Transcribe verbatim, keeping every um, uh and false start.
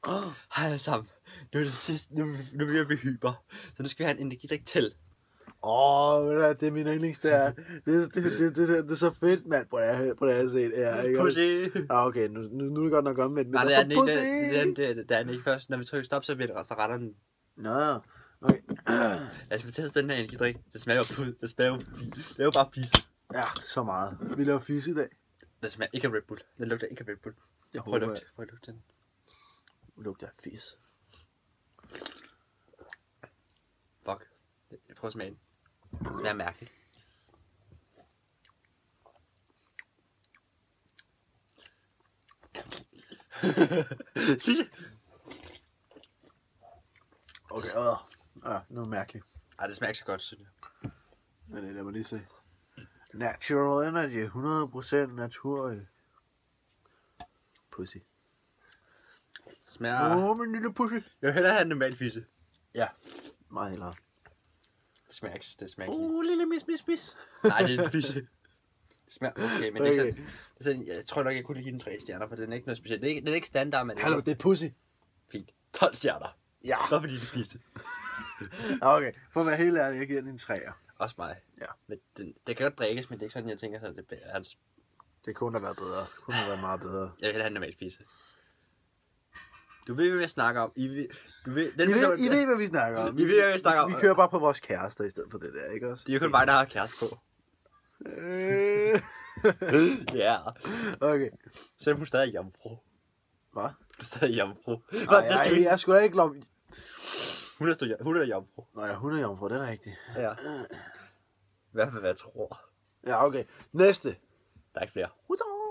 Hej alle sammen. Nu er det sidste, nu, nu vil jeg blive hyper. Så nu skal vi have en energidrik til. Åh, oh, det er min yndlings, det er. Det, det, det, det, det, det er så fedt, mand, på det her, på det her set. Ja, ikke? Pussy. Ah, okay, nu, nu, nu er det godt nok omvendt, men Nej, der det er står den ikke. pussy. Det er den, det er, det er den ikke først. Når vi trykker stop, så bliver det, så retter den. Nå, okay. Lad os fortælle den her energidrik. Det smager jo, det smager jo, det er jo bare fisse. Ja, så meget. Vi laver fisse i dag. Det smager ikke af Red Bull. Det lugter ikke af Red Bull. Jeg Prøv at håber, lugte. Prøv at lugte den. lugter af fis. Fuck. Jeg prøver at smage den. Det smager mærkeligt. Okay, øh. Ja, noget mærkeligt. Ej, det smager ikke så godt, synes jeg. Men det lad mig lige se. Natural energy, hundrede procent natur. Pussy. Det smager... Åh, oh, min lille pussy. Jeg vil hellere have en normal fisse. Ja, meget hellere. Det smager ikke, det smager ikke. Åh, oh, lille mis, mis, mis. Nej, det er en fisse. Det smager okay, men okay. Det er ikke sådan, det er sådan, jeg tror nok, jeg kunne give den tre stjerner, for den er ikke noget specielt. Det er ikke, den er ikke standard, men... Hallo, det er pussy. Fint. tolv stjerner. Ja. Bare fordi det er fisse. Okay, for at være helt ærlig, jeg giver den en træer. Også mig. Ja. Men den, det kan godt drikkes, men det er ikke sådan, jeg tænker, så det er hans... Det kunne have været bedre. Det kunne have været meget bedre. Jeg vil hellere have en normal fisse. Du ved, hvad jeg snakker om. I ved, du ved, den I, person, ved, I ved, hvad vi snakker om. I ved, hvad vi snakker om. Vi kører bare på vores kærester i stedet for det der, ikke også? Det er jo kun mig, der har kæreste på. Øh. Ja. Okay. Selvom hun stadig er jomfru. Hvad? Hun er stadig jomfru. Nej, jeg, jeg, jeg skulle da ikke lov... Hun er, stå, hun er jomfru. Nå ja, hun er jomfru, det er rigtigt. Ja. I hvert fald, hvad jeg tror. Ja, okay. Næste. Der er ikke flere. Hurra!